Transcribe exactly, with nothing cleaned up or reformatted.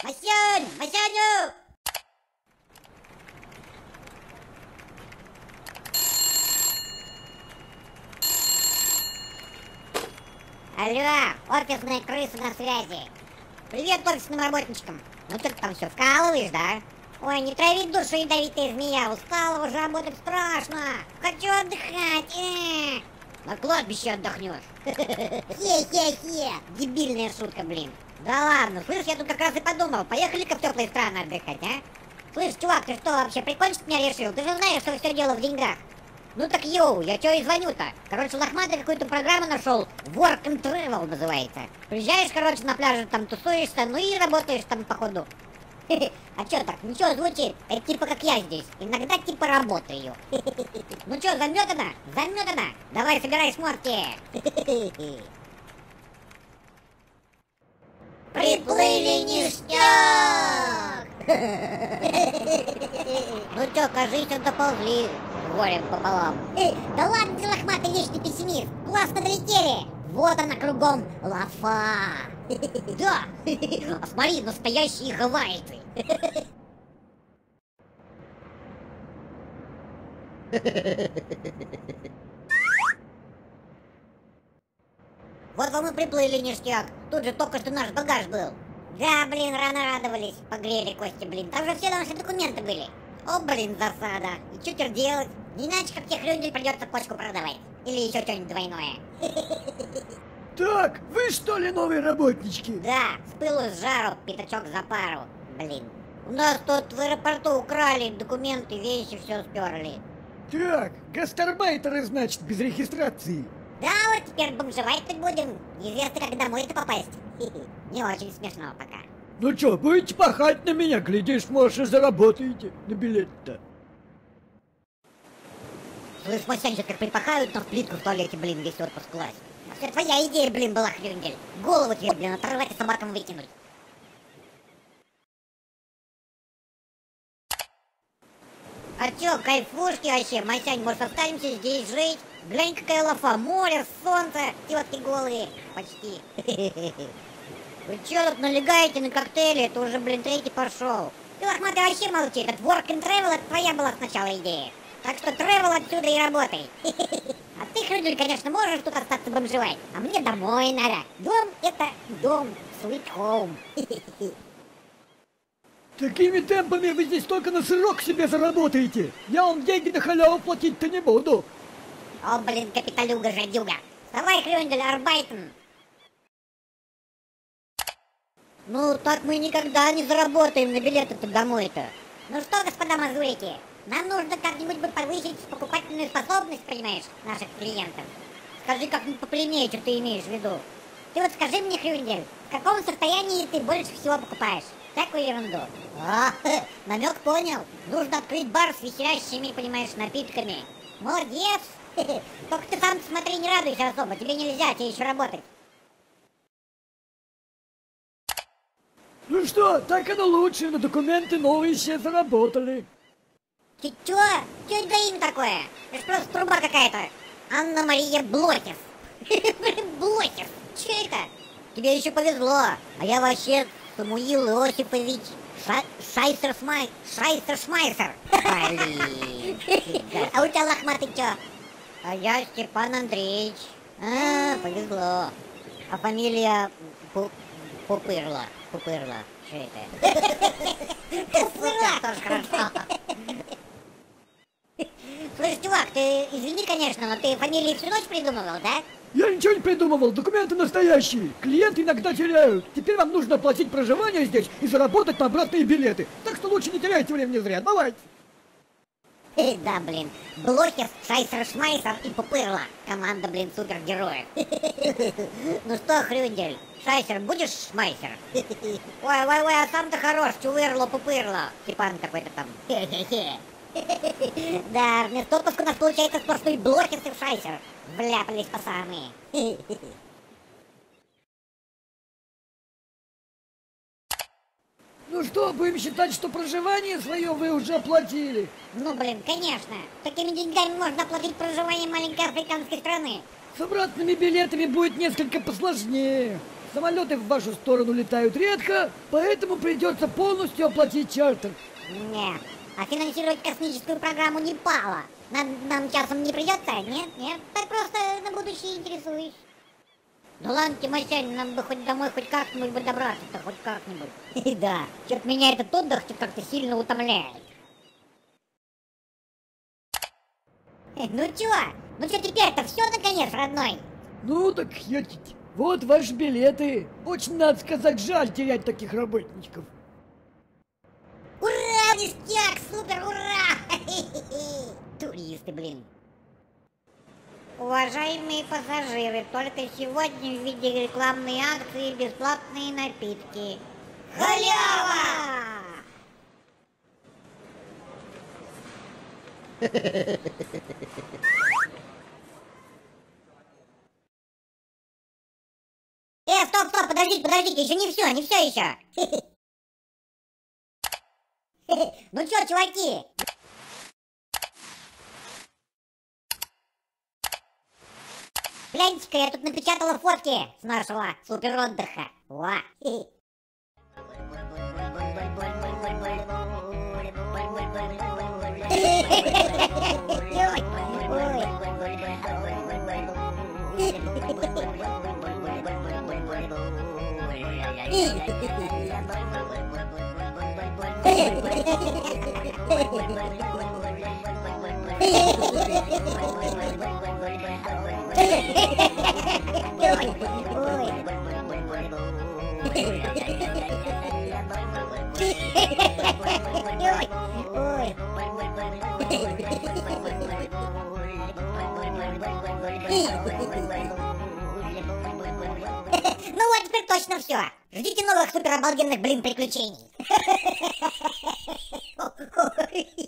Масянь! Масяню! Алло, офисные крысы на связи. Привет офисным работничкам. Ну что ты там все вкалываешь, да? Ой, не трави душу, ядовитая змея. Устала уже, работать страшно. Хочу отдыхать. Э-э. На кладбище отдохнешь. Хе-хе-хе. Дебильная шутка, блин. Да ладно, слышь, я тут как раз и подумал. Поехали-ка в теплые страны отдыхать, а? Слышь, чувак, ты что, вообще прикончить меня решил? Ты же знаешь, что все дело в деньгах. Ну так йоу, я чё и звоню-то? Короче, лохматый какую-то программу нашел. Work and Travel называется. Приезжаешь, короче, на пляже, там тусуешься, ну и работаешь там походу. А чё так, ничего звучит? Это типа как я здесь. Иногда типа работаю. Ну чё, заметано? Заметано? Давай, собирай шмотки. Приплыли ништяк! Ну чё, кажись, доползли. Горем пополам. Эй, да ладно ты, лохматый вечный пессимист. Классно долетели. Вот она кругом лафа. Да, а смотри, настоящие гавайцы. Вот вам и приплыли, ништяк. Тут же только что наш багаж был. Да, блин, рано радовались. Погрели кости, блин. Там же все наши документы были. О, блин, засада. И что теперь делать? Не иначе, как тех людей придется почку продавать. Или еще что-нибудь двойное. Так, вы что ли новые работнички? Да, с пылу с жару, пятачок за пару. Блин. У нас тут в аэропорту украли документы, вещи, все сперли. Так, гастарбайтеры, значит, без регистрации. Да, вот теперь бомжевать тут будем. Неизвестно, как домой-то попасть. Не очень смешно пока. Ну чё, будете пахать на меня, глядишь, может, и заработаете на билет-то. Слышь, Масянь, как припахают, но в плитку в туалете, блин, весь отпуск класть. Все твоя идея, блин, была, хрюндель. Голову тебе, блин, оторвать и собакам выкинуть. А чё, кайфушки вообще, Масянь, может, останемся здесь жить? Глянь, какая лафа, море, солнце, тётки голые, почти. Вы чё тут налегаете на коктейли, это уже, блин, третий пошел. Ты, лохматый, вообще молчи, этот work and travel, это твоя была сначала идея. Так что travel отсюда и работай. А ты, Хрюдель, конечно, можешь тут остаться бомжевать, а мне домой надо. Дом — это дом, sweet home. Такими темпами вы здесь только на сырок себе заработаете. Я вам деньги на халяву платить-то не буду. О, блин, капиталюга-жадюга. Вставай, Хрюдель, арбайтен. Ну, так мы никогда не заработаем на билеты-то домой-то. Ну что, господа мазурики, нам нужно как-нибудь бы повысить покупательную способность, понимаешь, наших клиентов. Скажи как-нибудь попрямее, что ты имеешь в виду. Ты вот скажи мне, Хрюндель, в каком состоянии ты больше всего покупаешь? Всякую ерунду. А, намек понял. Нужно открыть бар с веселящими, понимаешь, напитками. Молодец. Только ты сам смотри, не радуйся особо, тебе нельзя, тебе еще работать. Ну что, так оно лучше, на документы новые все заработали. Ты чё? Чё это за имя такое? Это ж просто труба какая-то. Анна-Мария Блохев. Блохев. Чё это? Тебе еще повезло. А я вообще Самуил Иосифович Ша... Шайсер-Шмай... Шайсер-Шмайсер. Блин. А у тебя, лохматый, чё? А я Степан Андреевич. А, повезло. А фамилия Пу... Пупырла. Пупырла. Что это? Пупырла! Тоже хорошо. Слышь, чувак, ты извини, конечно, но ты фамилии всю ночь придумывал, да? Я ничего не придумывал, документы настоящие. Клиенты иногда теряют. Теперь вам нужно оплатить проживание здесь и заработать на обратные билеты. Так что лучше не теряйте времени зря, давайте. Да, блин. Блохев, Шайсер, Шмайсер и Пупырла. Команда, блин, супергероев. Ну что, Хрюндель, Шайсер, будешь Шмайсер? Ой, ой, ой, а сам-то хорош, Чувырло, Пупырло. Степан какой-то там. Хе-хе-хе. Да, вместо отпуска у нас получается сплошной Блохев и Шайсер. Вляпались по самые. Ну что, будем считать, что проживание свое вы уже оплатили? Ну, блин, конечно. Такими деньгами можно оплатить проживание маленькой африканской страны. С обратными билетами будет несколько посложнее. Самолеты в вашу сторону летают редко, поэтому придется полностью оплатить чартер. Не, а финансировать космическую программу не пало. Нам, нам часом не придется? Нет, нет, так просто на будущее интересуюсь. Ну ладно, Тимосянин, нам бы хоть домой хоть как-нибудь бы добраться-то, хоть как-нибудь. Да, чё-то меня этот отдых как-то сильно утомляет. Ну чё? Ну чё теперь-то, все наконец, родной? Ну так едете. Вот ваши билеты. Очень, надо сказать, жаль терять таких работников. Ура, ништяк, супер, ура! Туристы, блин. Уважаемые пассажиры, только сегодня в виде рекламной акции бесплатные напитки. Халява! Э, стоп, стоп, подождите, подождите, еще не все, не все еще. Ну чё, чуваки? Гляньте-ка, я тут напечатала фотки с нашего супер отдыха. Ва. Ну вот теперь точно все. Ждите новых супер обалденных, блин, приключений.